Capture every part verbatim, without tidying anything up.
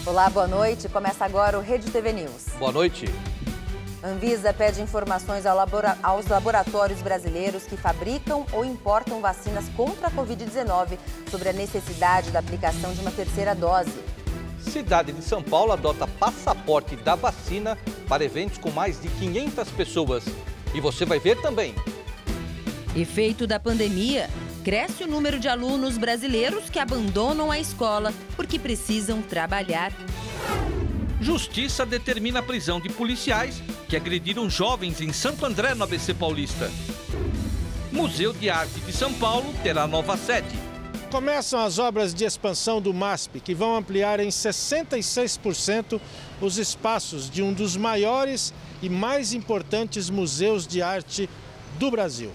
Olá, boa noite. Começa agora o Rede T V News. Boa noite. Anvisa pede informações ao labora- aos laboratórios brasileiros que fabricam ou importam vacinas contra a covid dezenove sobre a necessidade da aplicação de uma terceira dose. Cidade de São Paulo adota passaporte da vacina para eventos com mais de quinhentas pessoas. E você vai ver também. Efeito da pandemia. Cresce o número de alunos brasileiros que abandonam a escola porque precisam trabalhar. Justiça determina a prisão de policiais que agrediram jovens em Santo André, no A B C Paulista. Museu de Arte de São Paulo terá nova sede. Começam as obras de expansão do MASP, que vão ampliar em sessenta e seis por cento os espaços de um dos maiores e mais importantes museus de arte do Brasil.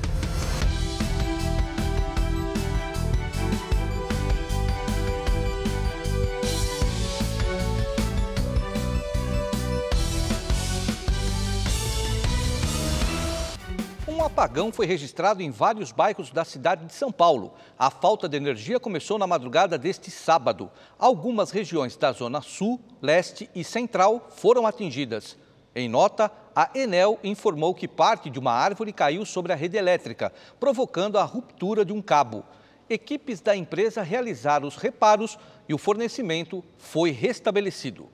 Um apagão foi registrado em vários bairros da cidade de São Paulo. A falta de energia começou na madrugada deste sábado. Algumas regiões da Zona Sul, Leste e Central foram atingidas. Em nota, a Enel informou que parte de uma árvore caiu sobre a rede elétrica, provocando a ruptura de um cabo. Equipes da empresa realizaram os reparos e o fornecimento foi restabelecido.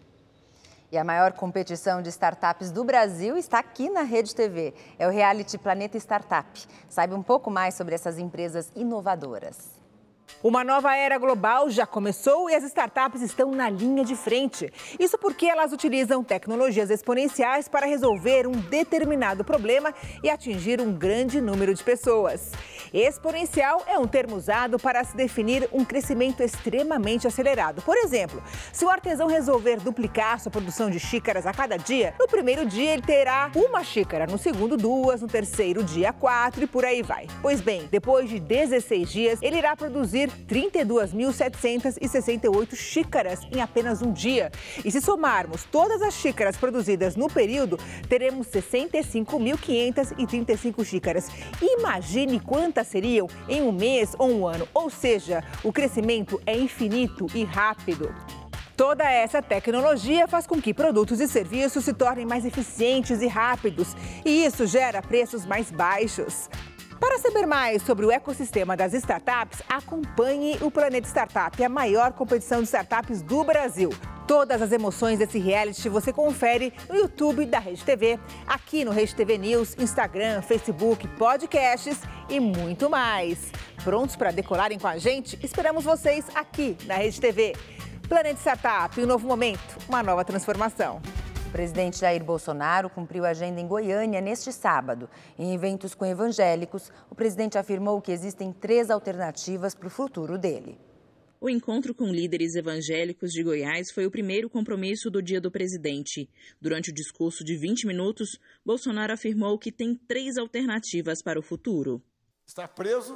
E a maior competição de startups do Brasil está aqui na Rede T V. É o reality Planeta Startup. Saiba um pouco mais sobre essas empresas inovadoras. Uma nova era global já começou e as startups estão na linha de frente. Isso porque elas utilizam tecnologias exponenciais para resolver um determinado problema e atingir um grande número de pessoas. Exponencial é um termo usado para se definir um crescimento extremamente acelerado. Por exemplo, se o artesão resolver duplicar sua produção de xícaras a cada dia, no primeiro dia ele terá uma xícara, no segundo duas, no terceiro dia quatro e por aí vai. Pois bem, depois de dezesseis dias, ele irá produzir trinta e duas mil setecentas e sessenta e oito xícaras em apenas um dia. E se somarmos todas as xícaras produzidas no período, teremos sessenta e cinco mil quinhentas e trinta e cinco xícaras. Imagine quantas seriam em um mês ou um ano. Ou seja, o crescimento é infinito e rápido. Toda essa tecnologia faz com que produtos e serviços se tornem mais eficientes e rápidos. E isso gera preços mais baixos. Para saber mais sobre o ecossistema das startups, acompanhe o Planeta Startup, a maior competição de startups do Brasil. Todas as emoções desse reality você confere no YouTube da Rede T V, aqui no Rede T V News, Instagram, Facebook, podcasts e muito mais. Prontos para decolarem com a gente? Esperamos vocês aqui na Rede T V. Planeta Startup, um novo momento, uma nova transformação. O presidente Jair Bolsonaro cumpriu a agenda em Goiânia neste sábado. Em eventos com evangélicos, o presidente afirmou que existem três alternativas para o futuro dele. O encontro com líderes evangélicos de Goiás foi o primeiro compromisso do dia do presidente. Durante o discurso de vinte minutos, Bolsonaro afirmou que tem três alternativas para o futuro. Estar preso,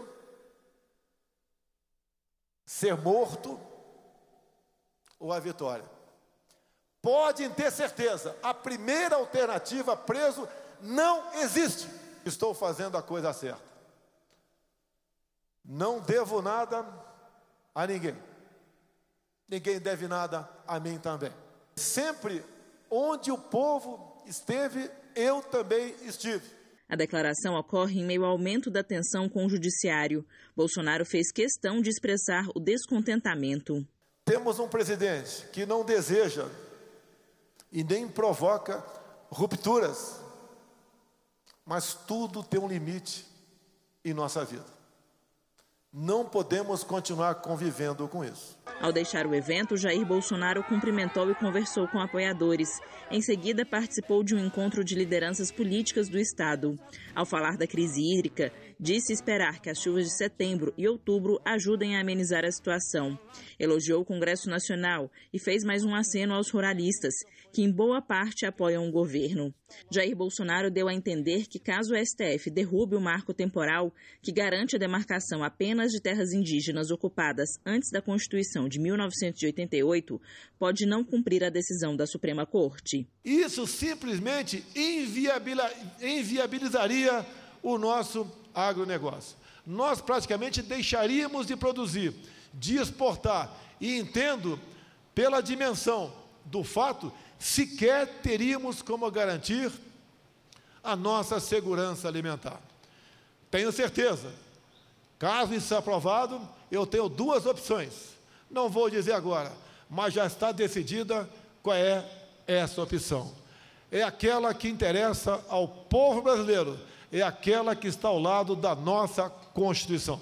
ser morto ou a vitória. Podem ter certeza, a primeira alternativa, preso, não existe. Estou fazendo a coisa certa. Não devo nada a ninguém. Ninguém deve nada a mim também. Sempre onde o povo esteve, eu também estive. A declaração ocorre em meio ao aumento da tensão com o judiciário. Bolsonaro fez questão de expressar o descontentamento. Temos um presidente que não deseja e nem provoca rupturas, mas tudo tem um limite em nossa vida. Não podemos continuar convivendo com isso. Ao deixar o evento, Jair Bolsonaro cumprimentou e conversou com apoiadores. Em seguida, participou de um encontro de lideranças políticas do Estado. Ao falar da crise hídrica, disse esperar que as chuvas de setembro e outubro ajudem a amenizar a situação. Elogiou o Congresso Nacional e fez mais um aceno aos ruralistas, que em boa parte apoiam o governo. Jair Bolsonaro deu a entender que caso o S T F derrube o marco temporal que garante a demarcação apenas de terras indígenas ocupadas antes da Constituição de mil novecentos e oitenta e oito, pode não cumprir a decisão da Suprema Corte. Isso simplesmente inviabilizaria o nosso agronegócio. Nós praticamente deixaríamos de produzir, de exportar. E entendo pela dimensão do fato, sequer teríamos como garantir a nossa segurança alimentar. Tenho certeza, caso isso seja aprovado, eu tenho duas opções. Não vou dizer agora, mas já está decidida qual é essa opção. É aquela que interessa ao povo brasileiro, é aquela que está ao lado da nossa Constituição.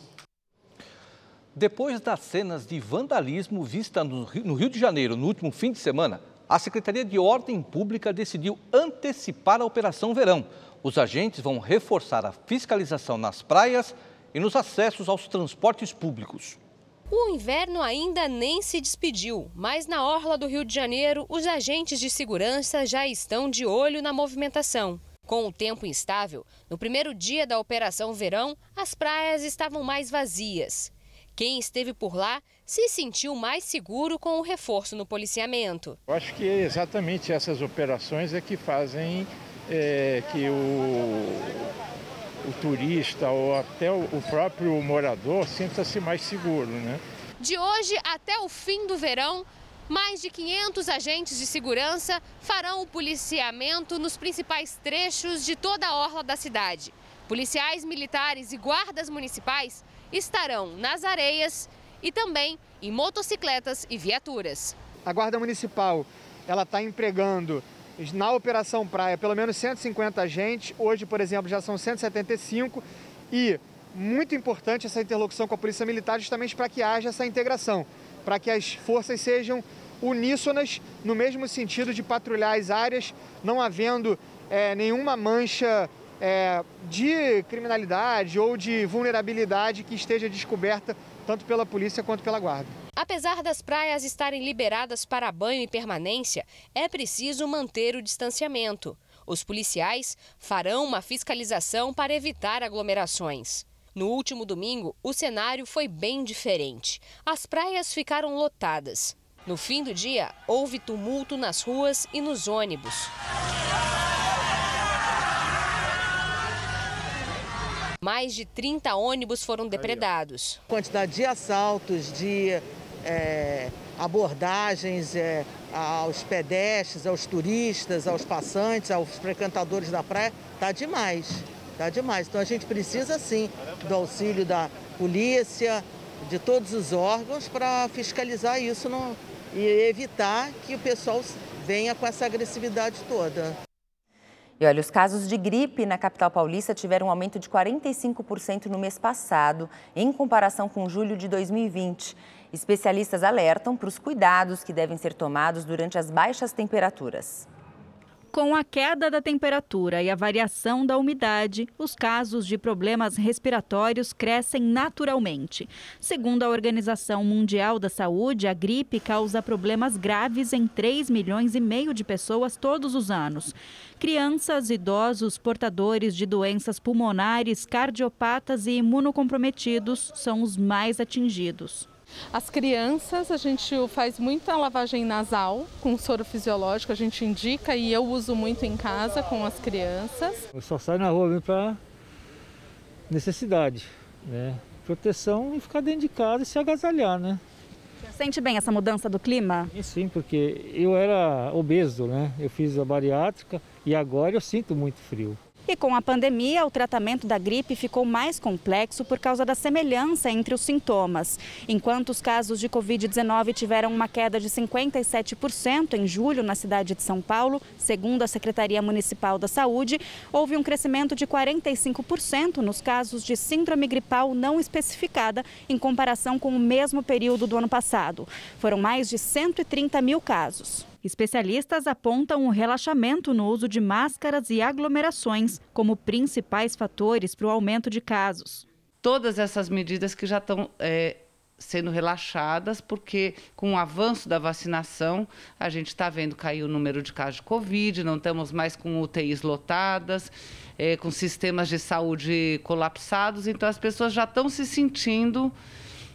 Depois das cenas de vandalismo vistas no Rio de Janeiro no último fim de semana, a Secretaria de Ordem Pública decidiu antecipar a Operação Verão. Os agentes vão reforçar a fiscalização nas praias e nos acessos aos transportes públicos. O inverno ainda nem se despediu, mas na orla do Rio de Janeiro, os agentes de segurança já estão de olho na movimentação. Com o tempo instável, no primeiro dia da Operação Verão, as praias estavam mais vazias. Quem esteve por lá se sentiu mais seguro com o reforço no policiamento. Eu acho que exatamente essas operações é que fazem é, que o, o turista ou até o, o próprio morador sinta-se mais seguro, né? De hoje até o fim do verão, mais de quinhentos agentes de segurança farão o policiamento nos principais trechos de toda a orla da cidade. Policiais militares e guardas municipais estarão nas areias e também em motocicletas e viaturas. A Guarda Municipal ela está empregando na Operação Praia pelo menos cento e cinquenta agentes. Hoje, por exemplo, já são cento e setenta e cinco e muito importante essa interlocução com a Polícia Militar justamente para que haja essa integração, para que as forças sejam uníssonas no mesmo sentido de patrulhar as áreas, não havendo é, nenhuma mancha É, de criminalidade ou de vulnerabilidade que esteja descoberta tanto pela polícia quanto pela guarda. Apesar das praias estarem liberadas para banho e permanência, é preciso manter o distanciamento. Os policiais farão uma fiscalização para evitar aglomerações. No último domingo, o cenário foi bem diferente. As praias ficaram lotadas. No fim do dia, houve tumulto nas ruas e nos ônibus. Mais de trinta ônibus foram depredados. Quantidade de assaltos, de é, abordagens é, aos pedestres, aos turistas, aos passantes, aos frequentadores da praia, tá demais, tá demais. Então a gente precisa sim do auxílio da polícia, de todos os órgãos para fiscalizar isso no, e evitar que o pessoal venha com essa agressividade toda. E olha, os casos de gripe na capital paulista tiveram um aumento de quarenta e cinco por cento no mês passado, em comparação com julho de dois mil e vinte. Especialistas alertam para os cuidados que devem ser tomados durante as baixas temperaturas. Com a queda da temperatura e a variação da umidade, os casos de problemas respiratórios crescem naturalmente. Segundo a Organização Mundial da Saúde, a gripe causa problemas graves em três milhões e meio de pessoas todos os anos. Crianças, idosos, portadores de doenças pulmonares, cardiopatas e imunocomprometidos são os mais atingidos. As crianças, a gente faz muita lavagem nasal com soro fisiológico, a gente indica e eu uso muito em casa com as crianças. Eu só saio na rua mesmo para necessidade, né? Proteção e ficar dentro de casa e se agasalhar, né? Você sente bem essa mudança do clima? Sim, sim, porque eu era obeso, né? Eu fiz a bariátrica e agora eu sinto muito frio. E com a pandemia, o tratamento da gripe ficou mais complexo por causa da semelhança entre os sintomas. Enquanto os casos de covid dezenove tiveram uma queda de cinquenta e sete por cento em julho na cidade de São Paulo, segundo a Secretaria Municipal da Saúde, houve um crescimento de quarenta e cinco por cento nos casos de síndrome gripal não especificada em comparação com o mesmo período do ano passado. Foram mais de cento e trinta mil casos. Especialistas apontam o relaxamento no uso de máscaras e aglomerações como principais fatores para o aumento de casos. Todas essas medidas que já estão é, sendo relaxadas, porque com o avanço da vacinação, a gente está vendo cair o número de casos de Covid, não estamos mais com U T Is lotadas, é, com sistemas de saúde colapsados, então as pessoas já estão se sentindo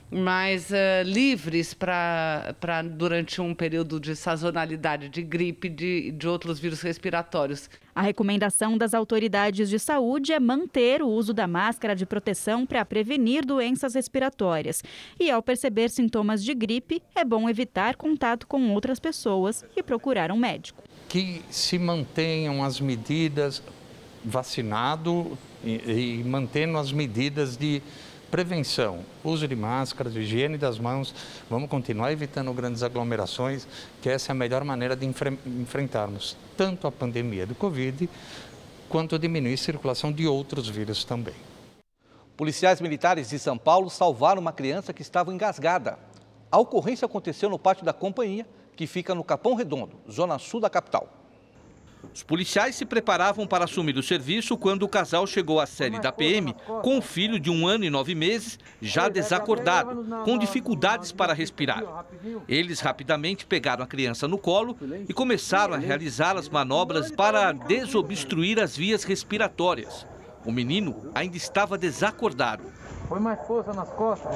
mais uh, livres para durante um período de sazonalidade de gripe de, de outros vírus respiratórios. A recomendação das autoridades de saúde é manter o uso da máscara de proteção para prevenir doenças respiratórias. E ao perceber sintomas de gripe, é bom evitar contato com outras pessoas e procurar um médico. Que se mantenham as medidas, vacinado e, e mantendo as medidas de prevenção, uso de máscaras, higiene das mãos. Vamos continuar evitando grandes aglomerações, que essa é a melhor maneira de enfre- enfrentarmos tanto a pandemia do Covid, quanto diminuir a circulação de outros vírus também. Policiais militares de São Paulo salvaram uma criança que estava engasgada. A ocorrência aconteceu no pátio da companhia, que fica no Capão Redondo, zona sul da capital. Os policiais se preparavam para assumir o serviço quando o casal chegou à sede da P M com um filho de um ano e nove meses, já desacordado, com dificuldades para respirar. Eles rapidamente pegaram a criança no colo e começaram a realizar as manobras para desobstruir as vias respiratórias. O menino ainda estava desacordado. Põe mais força nas costas.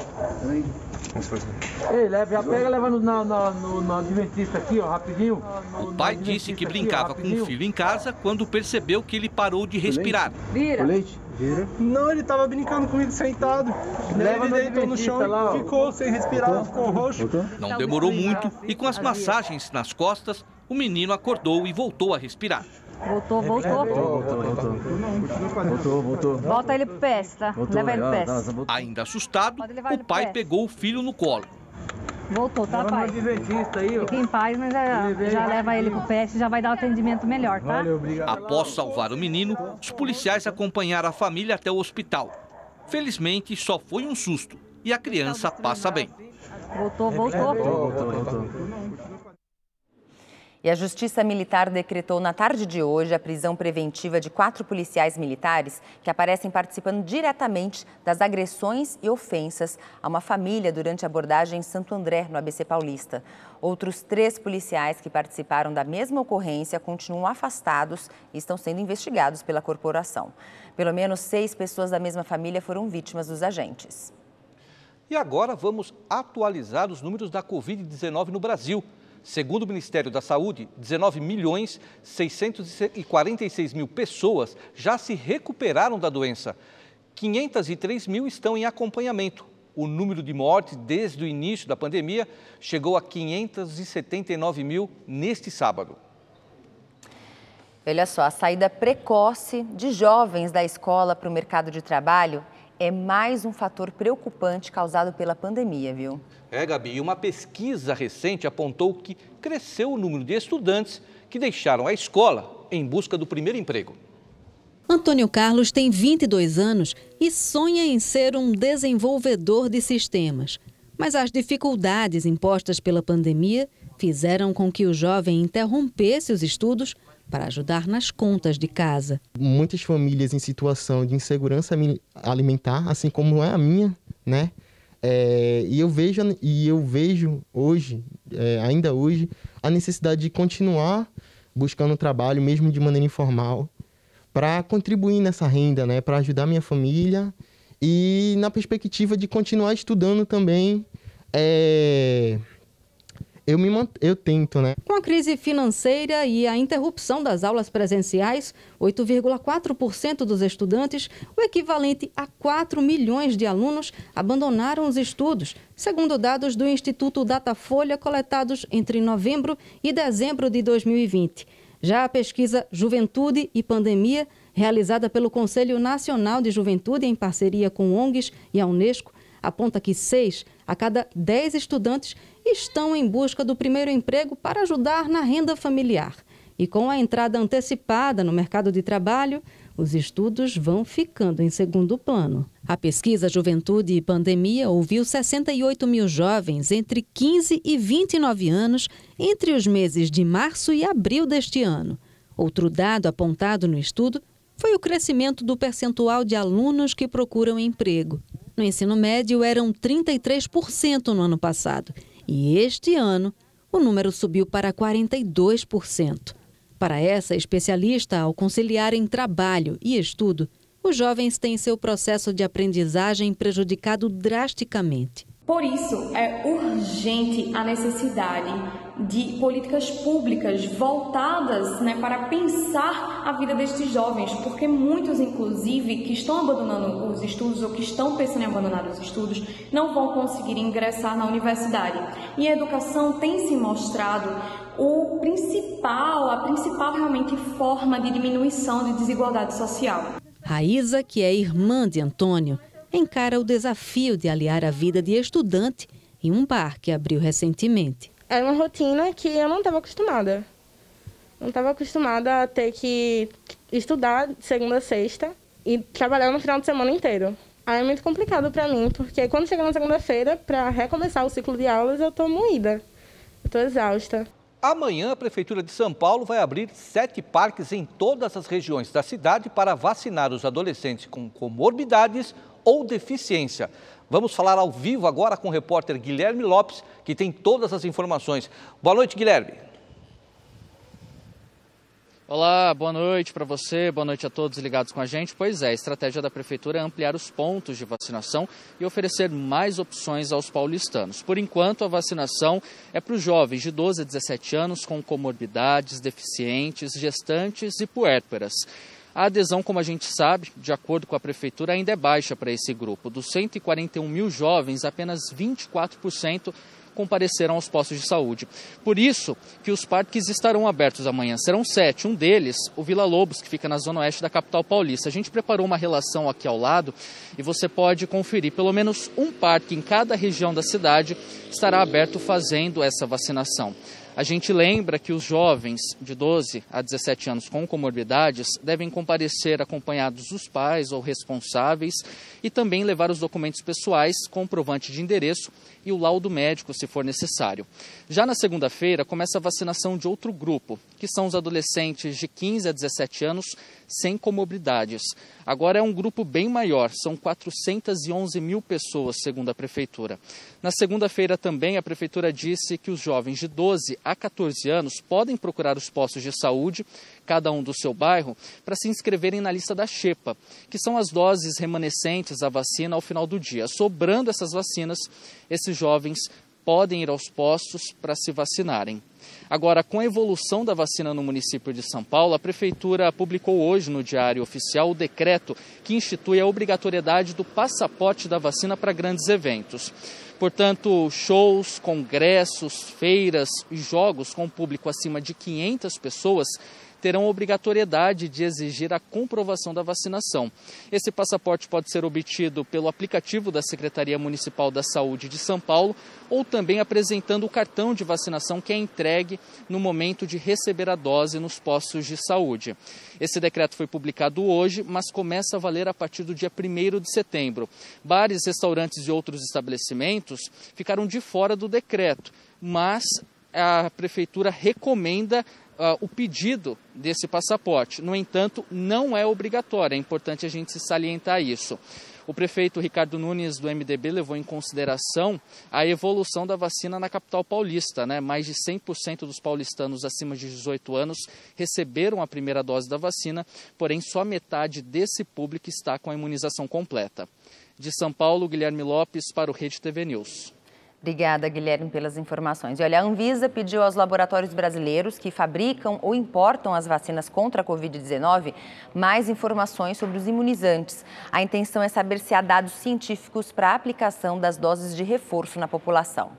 Ei, leva, já pega e leva no, no, no, no adventista aqui, ó, rapidinho. O pai disse que brincava com o filho em casa quando percebeu que ele parou de respirar. Vira. Vira. Não, ele tava brincando comigo sentado. Leva ele deitou no chão lá, e ficou sem respirar, ficou roxo. Não demorou muito e com as massagens nas costas, o menino acordou e voltou a respirar. Voltou, voltou. Voltou, voltou. Voltou, voltou. Volta ele pro P S, tá? Voltou, leva ele pro P S. Ainda assustado, o pai pegou o filho no colo. Voltou, tá, pai? Fica em paz, mas já, já leva ele pro P S e já vai dar um atendimento melhor, tá? Valeu, obrigado. Após salvar o menino, os policiais acompanharam a família até o hospital. Felizmente, só foi um susto e a criança passa bem. Voltou, voltou. Voltou, voltou. E a Justiça Militar decretou na tarde de hoje a prisão preventiva de quatro policiais militares que aparecem participando diretamente das agressões e ofensas a uma família durante a abordagem em Santo André, no A B C Paulista. Outros três policiais que participaram da mesma ocorrência continuam afastados e estão sendo investigados pela corporação. Pelo menos seis pessoas da mesma família foram vítimas dos agentes. E agora vamos atualizar os números da Covid dezenove no Brasil. Segundo o Ministério da Saúde, dezenove milhões seiscentos e quarenta e seis mil pessoas já se recuperaram da doença. quinhentos e três mil estão em acompanhamento. O número de mortes desde o início da pandemia chegou a quinhentos e setenta e nove mil neste sábado. Olha só, a saída precoce de jovens da escola para o mercado de trabalho é mais um fator preocupante causado pela pandemia, viu? É, Gabi, uma pesquisa recente apontou que cresceu o número de estudantes que deixaram a escola em busca do primeiro emprego. Antônio Carlos tem vinte e dois anos e sonha em ser um desenvolvedor de sistemas. Mas as dificuldades impostas pela pandemia fizeram com que o jovem interrompesse os estudos para ajudar nas contas de casa. Muitas famílias em situação de insegurança alimentar, assim como é a minha, né? É, e eu vejo, e eu vejo hoje, é, ainda hoje, a necessidade de continuar buscando trabalho, mesmo de maneira informal, para contribuir nessa renda, né? Para ajudar minha família e na perspectiva de continuar estudando também. É... Eu, me mant... eu tento, né? Com a crise financeira e a interrupção das aulas presenciais, oito vírgula quatro por cento dos estudantes, o equivalente a quatro milhões de alunos, abandonaram os estudos, segundo dados do Instituto Datafolha coletados entre novembro e dezembro de dois mil e vinte. Já a pesquisa Juventude e Pandemia, realizada pelo Conselho Nacional de Juventude em parceria com O N Gs e a Unesco, aponta que seis a cada dez estudantes estão em busca do primeiro emprego para ajudar na renda familiar. E com a entrada antecipada no mercado de trabalho, os estudos vão ficando em segundo plano. A pesquisa Juventude e Pandemia ouviu sessenta e oito mil jovens entre quinze e vinte e nove anos entre os meses de março e abril deste ano. Outro dado apontado no estudo foi o crescimento do percentual de alunos que procuram emprego. No ensino médio eram trinta e três por cento no ano passado e este ano o número subiu para quarenta e dois por cento. Para essa especialista, ao conciliarem trabalho e estudo, os jovens têm seu processo de aprendizagem prejudicado drasticamente. Por isso, é urgente a necessidade de políticas públicas voltadas, né, para pensar a vida destes jovens, porque muitos, inclusive, que estão abandonando os estudos ou que estão pensando em abandonar os estudos, não vão conseguir ingressar na universidade. E a educação tem se mostrado o principal, a principal realmente forma de diminuição de desigualdade social. Raíza, que é irmã de Antônio, encara o desafio de aliar a vida de estudante em um bar que abriu recentemente. Era uma rotina que eu não estava acostumada. Não estava acostumada a ter que estudar de segunda a sexta e trabalhar no final de semana inteiro. Aí é muito complicado para mim, porque quando chega na segunda-feira, para recomeçar o ciclo de aulas, eu estou moída, eu estou exausta. Amanhã, a Prefeitura de São Paulo vai abrir sete parques em todas as regiões da cidade para vacinar os adolescentes com comorbidades ou deficiência. Vamos falar ao vivo agora com o repórter Guilherme Lopes, que tem todas as informações. Boa noite, Guilherme. Olá, boa noite para você, boa noite a todos ligados com a gente. Pois é, a estratégia da Prefeitura é ampliar os pontos de vacinação e oferecer mais opções aos paulistanos. Por enquanto, a vacinação é para os jovens de doze a dezessete anos com comorbidades, deficientes, gestantes e puérperas. A adesão, como a gente sabe, de acordo com a Prefeitura, ainda é baixa para esse grupo. Dos cento e quarenta e um mil jovens, apenas vinte e quatro por cento compareceram aos postos de saúde. Por isso que os parques estarão abertos amanhã. Serão sete. Um deles, o Vila Lobos, que fica na zona oeste da capital paulista. A gente preparou uma relação aqui ao lado e você pode conferir. Pelo menos um parque em cada região da cidade estará aberto fazendo essa vacinação. A gente lembra que os jovens de doze a dezessete anos com comorbidades devem comparecer acompanhados dos pais ou responsáveis e também levar os documentos pessoais, comprovante de endereço e o laudo médico, se for necessário. Já na segunda-feira, começa a vacinação de outro grupo, que são os adolescentes de quinze a dezessete anos sem comorbidades. Agora é um grupo bem maior, são quatrocentas e onze mil pessoas, segundo a Prefeitura. Na segunda-feira também, a Prefeitura disse que os jovens de doze a quatorze anos podem procurar os postos de saúde, cada um do seu bairro, para se inscreverem na lista da Xepa, que são as doses remanescentes da vacina ao final do dia. Sobrando essas vacinas, esses jovens podem ir aos postos para se vacinarem. Agora, com a evolução da vacina no município de São Paulo, a Prefeitura publicou hoje no Diário Oficial o decreto que institui a obrigatoriedade do passaporte da vacina para grandes eventos. Portanto, shows, congressos, feiras e jogos com público acima de quinhentas pessoas terão obrigatoriedade de exigir a comprovação da vacinação. Esse passaporte pode ser obtido pelo aplicativo da Secretaria Municipal da Saúde de São Paulo ou também apresentando o cartão de vacinação que é entregue no momento de receber a dose nos postos de saúde. Esse decreto foi publicado hoje, mas começa a valer a partir do dia primeiro de setembro. Bares, restaurantes e outros estabelecimentos ficaram de fora do decreto, mas a Prefeitura recomenda Uh, o pedido desse passaporte. No entanto, não é obrigatório, é importante a gente salientar isso. O prefeito Ricardo Nunes, do M D B, levou em consideração a evolução da vacina na capital paulista, né? Mais de cem por cento dos paulistanos acima de dezoito anos receberam a primeira dose da vacina, porém só metade desse público está com a imunização completa. De São Paulo, Guilherme Lopes, para o Rede T V News. Obrigada, Guilherme, pelas informações. E olha, a Anvisa pediu aos laboratórios brasileiros que fabricam ou importam as vacinas contra a covid dezenove mais informações sobre os imunizantes. A intenção é saber se há dados científicos para a aplicação das doses de reforço na população.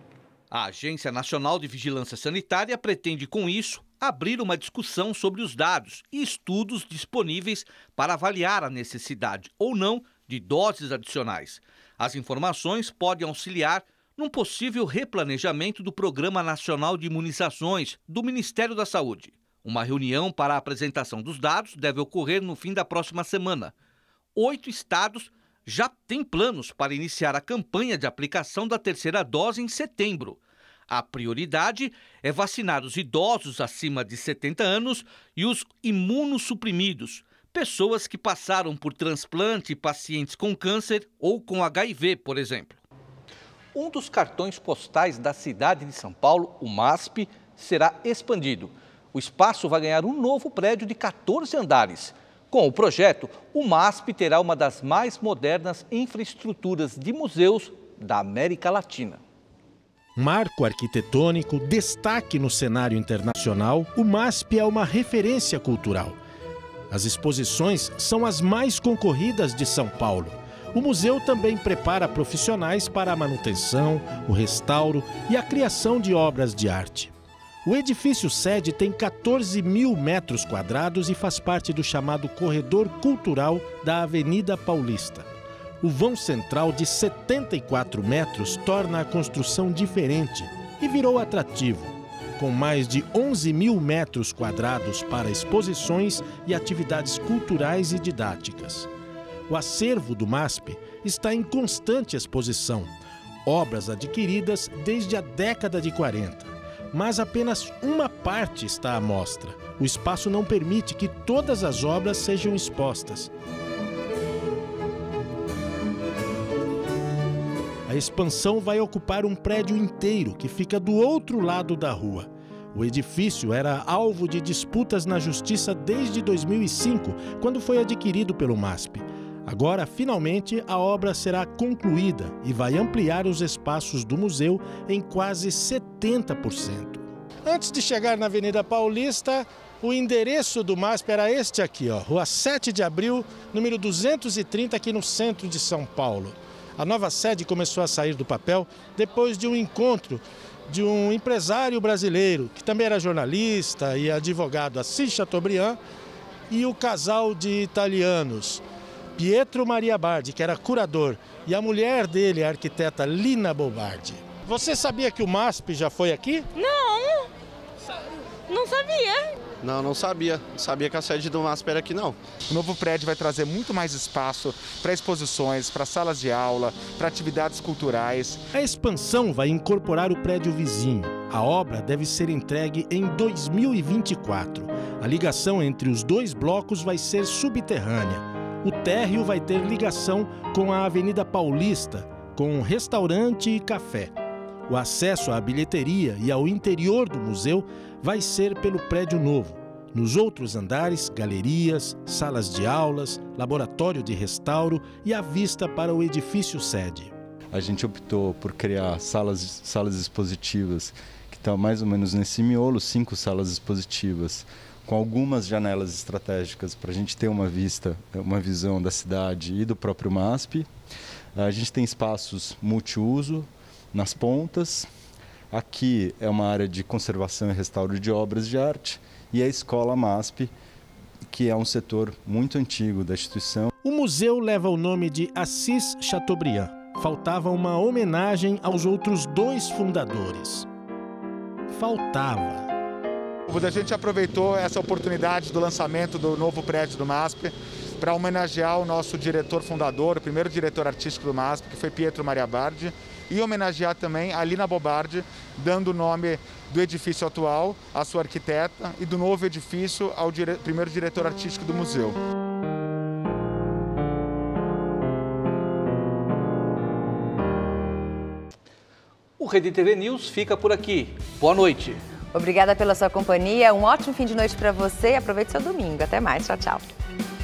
A Agência Nacional de Vigilância Sanitária pretende, com isso, abrir uma discussão sobre os dados e estudos disponíveis para avaliar a necessidade ou não de doses adicionais. As informações podem auxiliar num possível replanejamento do Programa Nacional de Imunizações do Ministério da Saúde. Uma reunião para a apresentação dos dados deve ocorrer no fim da próxima semana. Oito estados já têm planos para iniciar a campanha de aplicação da terceira dose em setembro. A prioridade é vacinar os idosos acima de setenta anos e os imunossuprimidos, pessoas que passaram por transplante e pacientes com câncer ou com H I V, por exemplo. Um dos cartões postais da cidade de São Paulo, o MASP, será expandido. O espaço vai ganhar um novo prédio de quatorze andares. Com o projeto, o MASP terá uma das mais modernas infraestruturas de museus da América Latina. Marco arquitetônico, destaque no cenário internacional, o MASP é uma referência cultural. As exposições são as mais concorridas de São Paulo. O museu também prepara profissionais para a manutenção, o restauro e a criação de obras de arte. O edifício sede tem quatorze mil metros quadrados e faz parte do chamado Corredor Cultural da Avenida Paulista. O vão central de setenta e quatro metros torna a construção diferente e virou atrativo, com mais de onze mil metros quadrados para exposições e atividades culturais e didáticas. O acervo do MASP está em constante exposição, obras adquiridas desde a década de quarenta. Mas apenas uma parte está à mostra. O espaço não permite que todas as obras sejam expostas. A expansão vai ocupar um prédio inteiro que fica do outro lado da rua. O edifício era alvo de disputas na justiça desde dois mil e cinco, quando foi adquirido pelo MASP. Agora, finalmente, a obra será concluída e vai ampliar os espaços do museu em quase setenta por cento. Antes de chegar na Avenida Paulista, o endereço do MASP era este aqui, ó, Rua sete de abril, número duzentos e trinta, aqui no centro de São Paulo. A nova sede começou a sair do papel depois de um encontro de um empresário brasileiro, que também era jornalista e advogado, Assis Chateaubriand, e o casal de italianos, Pietro Maria Bardi, que era curador, e a mulher dele, a arquiteta Lina Bobardi. Você sabia que o MASP já foi aqui? Não, não sabia. Não, não sabia. Não sabia que a sede do MASP era aqui, não. O novo prédio vai trazer muito mais espaço para exposições, para salas de aula, para atividades culturais. A expansão vai incorporar o prédio vizinho. A obra deve ser entregue em dois mil e vinte e quatro. A ligação entre os dois blocos vai ser subterrânea. O térreo vai ter ligação com a Avenida Paulista, com um restaurante e café. O acesso à bilheteria e ao interior do museu vai ser pelo prédio novo. Nos outros andares, galerias, salas de aulas, laboratório de restauro e a vista para o edifício sede. A gente optou por criar salas, salas expositivas que estão mais ou menos nesse miolo, cinco salas expositivas, com algumas janelas estratégicas para a gente ter uma vista, uma visão da cidade e do próprio MASP. A gente tem espaços multiuso nas pontas. Aqui é uma área de conservação e restauro de obras de arte e a Escola MASP, que é um setor muito antigo da instituição. O museu leva o nome de Assis Chateaubriand. Faltava uma homenagem aos outros dois fundadores. Faltava. A gente aproveitou essa oportunidade do lançamento do novo prédio do MASP para homenagear o nosso diretor fundador, o primeiro diretor artístico do MASP, que foi Pietro Maria Bardi, e homenagear também a Lina Bobardi, dando o nome do edifício atual à sua arquiteta e do novo edifício ao dire... primeiro diretor artístico do museu. O Rede T V News fica por aqui. Boa noite. Obrigada pela sua companhia, um ótimo fim de noite para você e aproveite seu domingo. Até mais, tchau, tchau.